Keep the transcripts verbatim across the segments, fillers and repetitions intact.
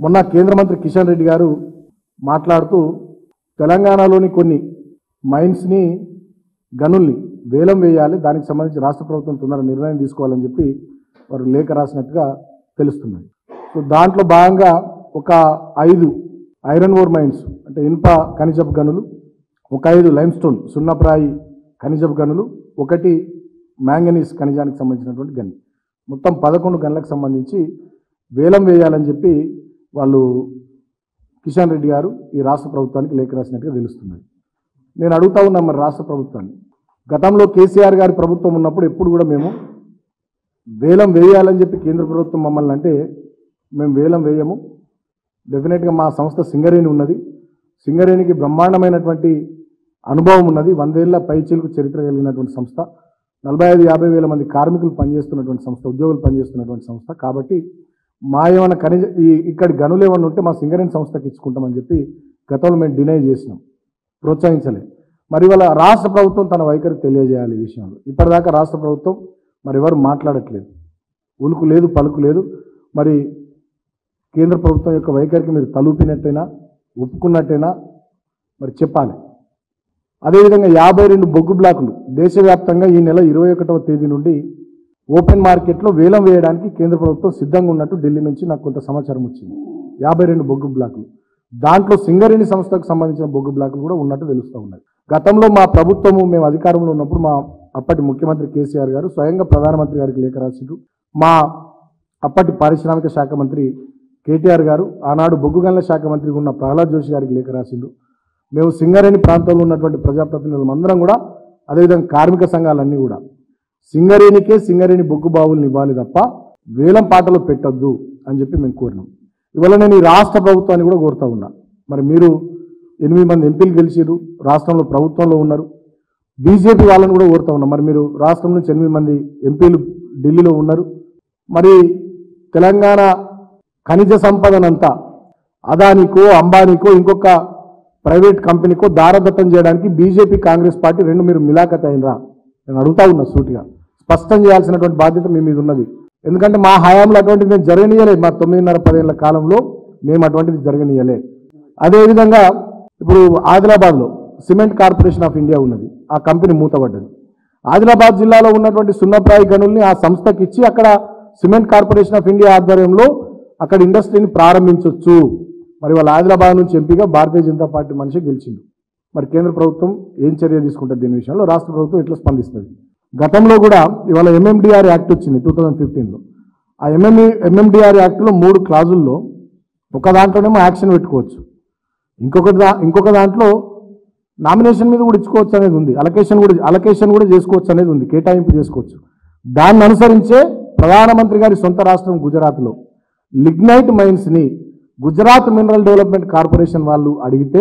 మొన్న కేంద్ర మంత్రి కిషన్ రెడ్డి గారు మాట్లాడుతూ తెలంగాణలోని కొన్ని మైన్స్ని గనుల్ని వేలం వేయాలి, దానికి సంబంధించి రాష్ట్ర ప్రభుత్వం తొందర నిర్ణయం తీసుకోవాలని చెప్పి వారు లేఖ రాసినట్టుగా తెలుస్తున్నది. సో దాంట్లో భాగంగా ఒక ఐదు ఐరన్ ఓర్ మైన్స్ అంటే ఇనుప ఖనిజపు గనులు, ఒక ఐదు లైమ్ స్టోన్ సున్నప్రాయి ఖనిజపు గనులు, ఒకటి మ్యాంగనీస్ ఖనిజానికి సంబంధించినటువంటి గని, మొత్తం పదకొండు గనులకు సంబంధించి వేలం వేయాలని చెప్పి వాళ్ళు కిషన్ రెడ్డి గారు ఈ రాష్ట్ర ప్రభుత్వానికి లేఖ రాసినట్టుగా తెలుస్తున్నది. నేను అడుగుతా ఉన్నా మరి రాష్ట్ర ప్రభుత్వాన్ని, గతంలో కేసీఆర్ గారి ప్రభుత్వం ఉన్నప్పుడు ఎప్పుడు కూడా మేము వేలం వేయాలని చెప్పి కేంద్ర ప్రభుత్వం మమ్మల్ని అంటే మేము వేలం వేయము, డెఫినెట్గా మా సంస్థ సింగరేణి ఉన్నది, సింగరేణికి బ్రహ్మాండమైనటువంటి అనుభవం ఉన్నది, వందేళ్ల పైచీలకు చరిత్ర కలిగినటువంటి సంస్థ, నలభై ఐదు యాభై వేల మంది కార్మికులు పనిచేస్తున్నటువంటి సంస్థ, ఉద్యోగులు పనిచేస్తున్నటువంటి సంస్థ, కాబట్టి మా ఏమైనా ఖనిజ ఈ ఇక్కడి గనులు ఏమైనా ఉంటే మా సింగరేణి సంస్థకి ఇచ్చుకుంటామని చెప్పి గతంలో మేము డినై చేసినాం, ప్రోత్సహించలే. మరి ఇవాళ రాష్ట్ర ప్రభుత్వం తన వైఖరి తెలియజేయాలి ఈ విషయంలో. ఇప్పటిదాకా రాష్ట్ర ప్రభుత్వం మరి ఎవరు మాట్లాడట్లేదు, ఉలుకు లేదు పలుకు లేదు. మరి కేంద్ర ప్రభుత్వం యొక్క వైఖరికి మీరు తలూపినట్టయినా ఒప్పుకున్నట్టయినా మరి చెప్పాలి. అదేవిధంగా యాభై రెండు బొగ్గు బ్లాకులు దేశవ్యాప్తంగా ఈ నెల ఇరవై ఒకటవ తేదీ నుండి ఓపెన్ మార్కెట్లో వేలం వేయడానికి కేంద్ర ప్రభుత్వం సిద్ధంగా ఉన్నట్టు ఢిల్లీ నుంచి నాకు కొంత సమాచారం వచ్చింది. యాభై రెండు బొగ్గు బ్లాకులు, దాంట్లో సింగరేణి సంస్థకు సంబంధించిన బొగ్గు బ్లాకులు కూడా ఉన్నట్టు తెలుస్తూ ఉన్నాయి. గతంలో మా ప్రభుత్వము మేము అధికారంలో ఉన్నప్పుడు మా అప్పటి ముఖ్యమంత్రి కేసీఆర్ గారు స్వయంగా ప్రధానమంత్రి గారికి లేఖ రాసిండ్రు, మా అప్పటి పారిశ్రామిక శాఖ మంత్రి కేటీఆర్ గారు ఆనాడు బొగ్గు గనుల శాఖ మంత్రిగా ఉన్న ప్రహ్లాద్ జోషి గారికి లేఖ రాసిండ్రు. మేము సింగరేణి ప్రాంతంలో ఉన్నటువంటి ప్రజాప్రతినిధులు అందరం కూడా, అదేవిధంగా కార్మిక సంఘాలన్నీ కూడా సింగరేణికే సింగరేణి బొగ్గు బావులను ఇవ్వాలి తప్ప వేలం పాటలు పెట్టొద్దు అని చెప్పి మేము కోరినాం. ఇవాళ నేను ఈ రాష్ట్ర ప్రభుత్వాన్ని కూడా కోరుతా ఉన్నా. మరి మీరు ఎనిమిది మంది ఎంపీలు గెలిచిరు, రాష్ట్రంలో ప్రభుత్వంలో ఉన్నారు, బీజేపీ వాళ్ళని కూడా కోరుతా ఉన్నాం. మరి మీరు రాష్ట్రం నుంచి ఎనిమిది మంది ఎంపీలు ఢిల్లీలో ఉన్నారు, మరి తెలంగాణ ఖనిజ సంపదనంతా అదానికో అంబానీకో ఇంకొక ప్రైవేట్ కంపెనీకో దారదత్తం చేయడానికి బీజేపీ కాంగ్రెస్ పార్టీ రెండు మీరు మిలాఖత్ అయినరా? నేను అడుగుతా ఉన్నా సూటిగా, స్పష్టం చేయాల్సినటువంటి బాధ్యత మీ మీద ఉన్నది. ఎందుకంటే మా హయాంలో అటువంటిది మేము జరగనీయలే, మా తొమ్మిదిన్నర పదేళ్ల కాలంలో మేము అటువంటిది జరగనీయలే. అదేవిధంగా ఇప్పుడు ఆదిలాబాద్లో సిమెంట్ కార్పొరేషన్ ఆఫ్ ఇండియా ఉన్నది, ఆ కంపెనీ మూతపడ్డది. ఆదిలాబాద్ జిల్లాలో ఉన్నటువంటి సున్నప్రాయి గనుల్ని ఆ సంస్థకి ఇచ్చి అక్కడ సిమెంట్ కార్పొరేషన్ ఆఫ్ ఇండియా ఆధ్వర్యంలో అక్కడ ఇండస్ట్రీని ప్రారంభించవచ్చు. మరి వాళ్ళ ఆదిలాబాద్ నుంచి ఎంపీగా భారతీయ జనతా పార్టీ మనిషి గెలిచిండు. మరి కేంద్ర ప్రభుత్వం ఏం చర్య తీసుకుంటుంది దీని విషయంలో, రాష్ట్ర ప్రభుత్వం ఎట్లా స్పందిస్తుంది? గతంలో కూడా ఇవాళ ఎంఎండిఆర్ యాక్ట్ వచ్చింది టూ థౌజండ్ ఫిఫ్టీన్లో. ఆ ఎంఎంఈ ఎంఎండిఆర్ యాక్ట్లో మూడు క్లాజుల్లో ఒక దాంట్లోనేమో యాక్షన్ పెట్టుకోవచ్చు, ఇంకొక దా ఇంకొక దాంట్లో నామినేషన్ మీద కూడా ఇచ్చుకోవచ్చు అనేది ఉంది, అలొకేషన్ కూడా అలొకేషన్ కూడా చేసుకోవచ్చు అనేది ఉంది, కేటాయింపు చేసుకోవచ్చు. దాన్ని అనుసరించే ప్రధానమంత్రి గారి సొంత రాష్ట్రం గుజరాత్లో లిగ్నైట్ మైన్స్ని గుజరాత్ మినరల్ డెవలప్మెంట్ కార్పొరేషన్ వాళ్ళు అడిగితే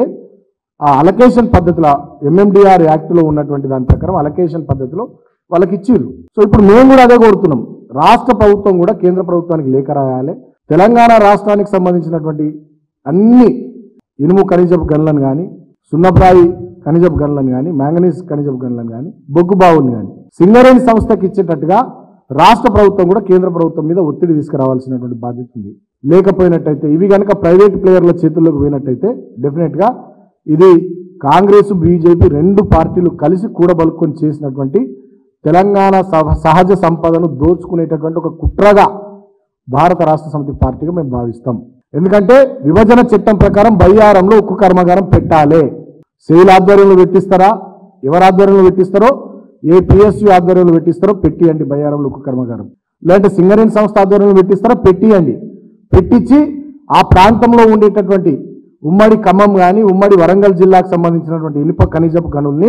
ఆ అలొకేషన్ పద్ధతిలో ఎంఎండిఆర్ యాక్ట్లో ఉన్నటువంటి దాని ప్రకారం అలొకేషన్ పద్ధతిలో వాళ్ళకి ఇచ్చిర్రు. సో ఇప్పుడు మేము కూడా అదే కోరుతున్నాం, రాష్ట్ర ప్రభుత్వం కూడా కేంద్ర ప్రభుత్వానికి లేఖ రాయాలి. తెలంగాణ రాష్ట్రానికి సంబంధించినటువంటి అన్ని ఇనుము ఖనిజపు గనులను కానీ, సున్నప్రాయి ఖనిజపు గనులను కానీ, మ్యాంగనీస్ ఖనిజపు గనులను కానీ, బొగ్గు బావులను కానీ సింగరేణి సంస్థకి ఇచ్చేటట్టుగా రాష్ట్ర ప్రభుత్వం కూడా కేంద్ర ప్రభుత్వం మీద ఒత్తిడి తీసుకురావాల్సినటువంటి బాధ్యత ఉంది. లేకపోయినట్టయితే ఇవి కనుక ప్రైవేట్ ప్లేయర్ల చేతుల్లోకి పోయినట్టయితే డెఫినెట్గా ఇది కాంగ్రెస్ బీజేపీ రెండు పార్టీలు కలిసి కూడబలుకొని చేసినటువంటి తెలంగాణ సహజ సంపదను దోచుకునేటటువంటి ఒక కుట్రగా భారత రాష్ట్ర సమితి పార్టీగా మేము భావిస్తాం. ఎందుకంటే విభజన చట్టం ప్రకారం బయ్యారంలో ఉక్కు కర్మాగారం పెట్టాలి. సెయిల్ ఆధ్వర్యంలో పెట్టిస్తారా, ఎవరి ఆధ్వర్యంలో పెట్టిస్తారో, ఏ పిఎస్యు ఆధ్వర్యంలో పెట్టిస్తారో పెట్టియండి బయ్యారంలో ఉక్కు కర్మాగారం, లేదంటే సింగరేణి సంస్థ ఆధ్వర్యంలో పెట్టిస్తారో పెట్టియండి. పెట్టించి ఆ ప్రాంతంలో ఉండేటటువంటి ఉమ్మడి ఖమ్మం కానీ ఉమ్మడి వరంగల్ జిల్లాకు సంబంధించినటువంటి ఇనుప ఖనిజపు గనుల్ని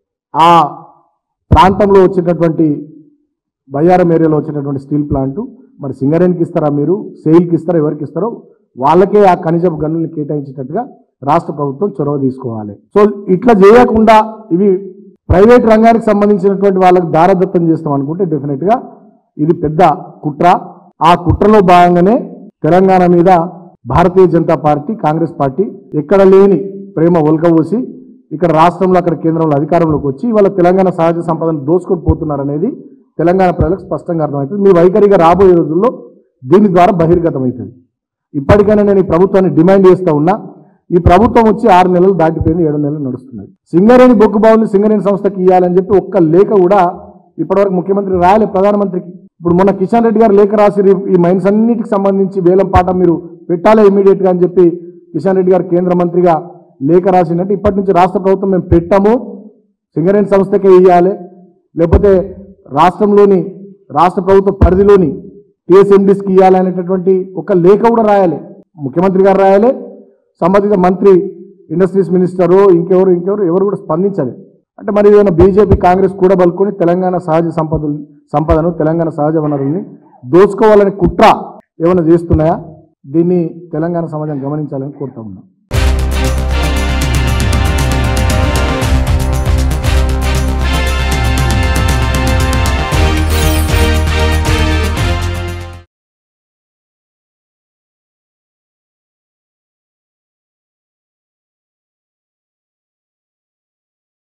ఆ ప్రాంతంలో వచ్చేటటువంటి బయ్యారం ఏరియాలో వచ్చేటటువంటి స్టీల్ ప్లాంటు మరి సింగరేణికి ఇస్తారా, మీరు సెయిల్కి ఇస్తారా, ఎవరికి ఇస్తారో వాళ్ళకే ఆ ఖనిజపు గనుల్ని కేటాయించేటట్టుగా రాష్ట్ర ప్రభుత్వం చొరవ తీసుకోవాలి. సో ఇట్లా చేయకుండా ఇవి ప్రైవేట్ రంగానికి సంబంధించినటువంటి వాళ్ళకి దారదత్తం చేస్తాం అనుకుంటే డెఫినెట్గా ఇది పెద్ద కుట్ర. ఆ కుట్రలో భాగంగానే తెలంగాణ మీద భారతీయ జనతా పార్టీ కాంగ్రెస్ పార్టీ ఎక్కడ లేని ప్రేమ ఒలకబోసి ఇక్కడ రాష్ట్రంలో అక్కడ కేంద్రంలో అధికారంలోకి వచ్చి ఇవాళ తెలంగాణ సహజ సంపదను దోచుకొని పోతున్నారనేది తెలంగాణ ప్రజలకు స్పష్టంగా అర్థమవుతుంది. మీ వైఖరిగా రాబోయే రోజుల్లో దీని ద్వారా బహిర్గతమవుతుంది. ఇప్పటికైనా నేను ఈ ప్రభుత్వాన్ని డిమాండ్ చేస్తూ ఉన్నా. ఈ ప్రభుత్వం వచ్చి ఆరు నెలలు దాటిపోయింది, ఏడు నెలలు నడుస్తున్నది. సింగరేణి బొగ్గు బావుల్ని సింగరేణి సంస్థకి ఇవ్వాలని చెప్పి ఒక్క లేఖ కూడా ఇప్పటివరకు ముఖ్యమంత్రి రాయలే ప్రధానమంత్రికి. ఇప్పుడు మొన్న కిషన్ రెడ్డి గారు లేఖ రాసి ఈ మైన్స్ అన్నిటికి సంబంధించి వేలం పాట మీరు పెట్టాలి ఇమీడియట్గా అని చెప్పి కిషన్ రెడ్డి గారు కేంద్ర మంత్రిగా లేఖ రాసినట్టు ఇప్పటి నుంచి రాష్ట్ర ప్రభుత్వం మేము పెట్టాము, సింగరేణి సంస్థకే ఇవ్వాలి, లేకపోతే రాష్ట్రంలోని రాష్ట్ర ప్రభుత్వ పరిధిలోని టీఎస్ఎండీస్కి ఇవ్వాలి అనేటటువంటి ఒక లేఖ కూడా రాయాలి. ముఖ్యమంత్రి గారు రాయాలి, సంబంధిత మంత్రి ఇండస్ట్రీస్ మినిస్టరు ఇంకెవరు ఇంకెవరు ఎవరు కూడా స్పందించాలి. అంటే మరి ఏదైనా బీజేపీ కాంగ్రెస్ కూడా బలుకొని తెలంగాణ సహజ సంపదలు సంపదను తెలంగాణ సహజ వనరుల్ని దోచుకోవాలని కుట్ర ఏమైనా చేస్తున్నాయా? దీన్ని తెలంగాణ సమాజం గమనించాలని కోరుతా ఉన్నాం.